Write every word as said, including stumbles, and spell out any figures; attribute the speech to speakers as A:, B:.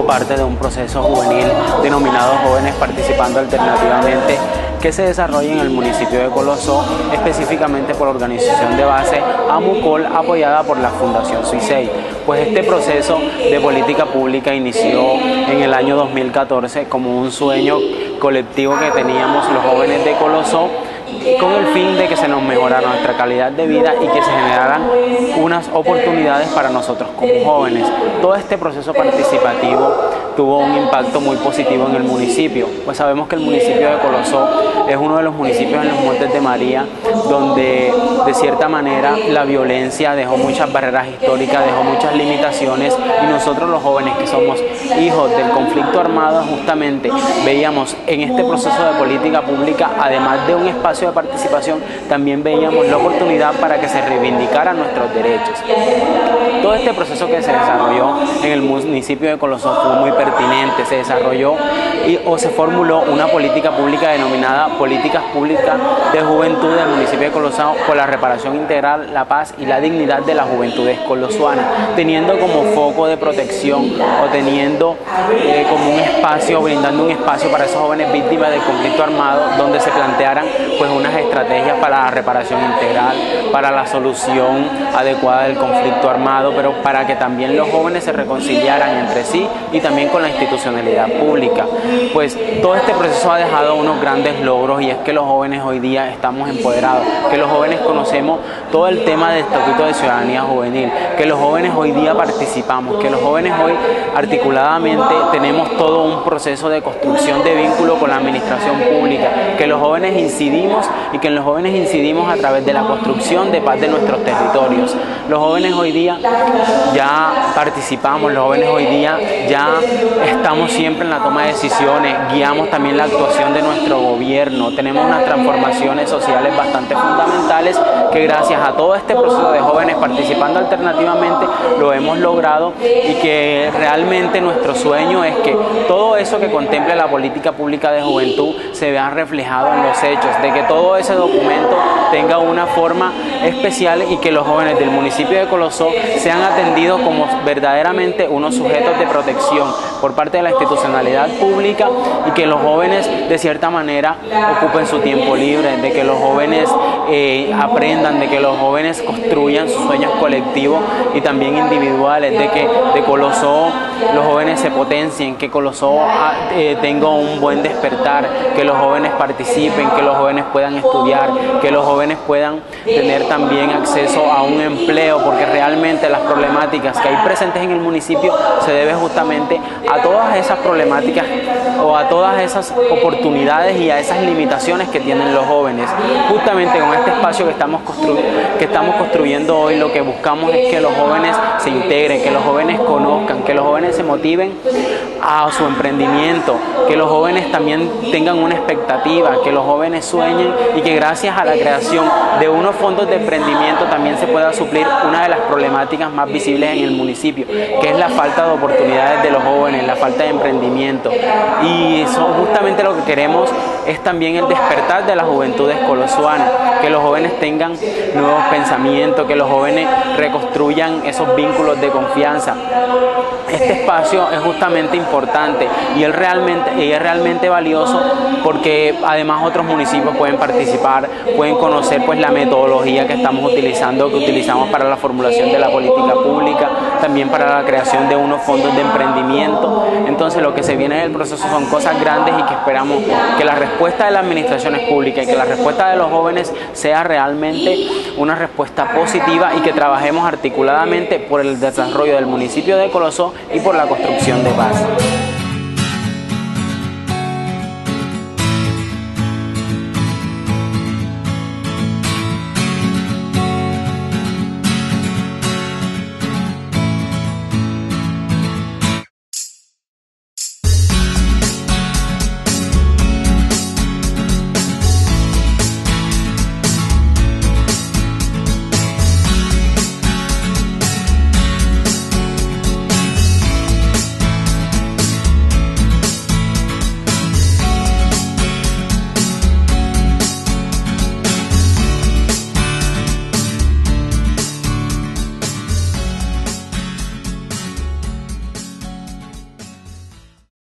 A: parte de un proceso juvenil denominado Jóvenes Participando Alternativamente, que se desarrolla en el municipio de Colosó, específicamente por la organización de base AMUCOL, apoyada por la Fundación SUISEI. Pues este proceso de política pública inició en el año dos mil catorce como un sueño colectivo que teníamos los jóvenes de Colosó, con el fin de que se nos mejorara nuestra calidad de vida y que se generaran unas oportunidades para nosotros como jóvenes. Todo este proceso participativo tuvo un impacto muy positivo en el municipio, pues sabemos que el municipio de Colosó es uno de los municipios en los Montes de María donde de cierta manera la violencia dejó muchas barreras históricas, dejó muchas limitaciones, y nosotros los jóvenes que somos hijos del conflicto armado justamente veíamos en este proceso de política pública, además de un espacio de participación, también veíamos la oportunidad para que se reivindicaran nuestros derechos. Todo este proceso que se desarrolló en el municipio de Colosó fue muy pertinente. Se desarrolló y, o se formuló una política pública denominada Políticas Públicas de Juventud del municipio de Colosó por la reparación integral, la paz y la dignidad de las juventudes colosuanas, teniendo como foco de protección o teniendo eh, como un espacio, brindando un espacio para esos jóvenes víctimas del conflicto armado, donde se plantearan pues unas estrategias para la reparación integral, para la solución adecuada del conflicto armado, pero para que también los jóvenes se reconciliaran entre sí y también con la institucionalidad pública. Pues todo este proceso ha dejado unos grandes logros, y es que los jóvenes hoy día estamos empoderados, que los jóvenes conocemos todo el tema del Estatuto de Ciudadanía Juvenil, que los jóvenes hoy día participamos, que los jóvenes hoy articuladamente tenemos todo un proceso de construcción de vínculo con la administración pública, que los jóvenes incidimos y que los jóvenes incidimos a través de la construcción de paz de nuestros territorios. Los jóvenes hoy día ya participamos, los jóvenes hoy día ya estamos siempre en la toma de decisiones, guiamos también la actuación de nuestro gobierno, tenemos unas transformaciones sociales bastante fundamentales que gracias a todo este proceso de jóvenes participando alternativamente lo hemos logrado, y que realmente nuestro sueño es que todo eso que contemple la política pública de juventud se vea reflejado en los hechos, de que todo ese documento tenga una forma especial y que los jóvenes del municipio de Colosó sean atendidos como verdaderamente unos sujetos de protección por parte de la institucionalidad pública, y que los jóvenes de cierta manera ocupen su tiempo libre, de que los jóvenes eh, aprendan, de que los jóvenes construyan sus sueños colectivos y también individuales, de que de Colosó los jóvenes se potencien, que Colosó eh, tenga un buen despertar, que los jóvenes participen, que los jóvenes puedan estudiar, que los jóvenes puedan tener también acceso a un empleo, porque realmente las problemáticas que hay presentes en el municipio se debe justamente a todas esas problemáticas o a todas esas oportunidades y a esas limitaciones que tienen los jóvenes. Justamente con este espacio que estamos, constru que estamos construyendo hoy, lo que buscamos es que los jóvenes se integren, que los jóvenes conozcan, que los jóvenes se motiven a su emprendimiento, que los jóvenes también tengan una expectativa, que los jóvenes sueñen, y que gracias a la creación de unos fondos de emprendimiento también se pueda suplir una de las problemáticas más visibles en el municipio, que es la falta de oportunidades de los jóvenes, la falta de emprendimiento. Y eso, justamente lo que queremos es también el despertar de las juventudes colosuanas, que los jóvenes tengan nuevos pensamientos, que los jóvenes reconstruyan esos vínculos de confianza. Este espacio es justamente importante y es realmente, y es realmente valioso, porque además otros municipios pueden participar, pueden conocer pues la metodología que estamos utilizando, que utilizamos para la formulación de la política pública, también para la creación de unos fondos de emprendimiento. Entonces lo que se viene del proceso son cosas grandes, y que esperamos que la respuesta de las administraciones públicas y que la respuesta de los jóvenes sea realmente una respuesta positiva, y que trabajemos articuladamente por el desarrollo del municipio de Colosó y por la construcción de paz.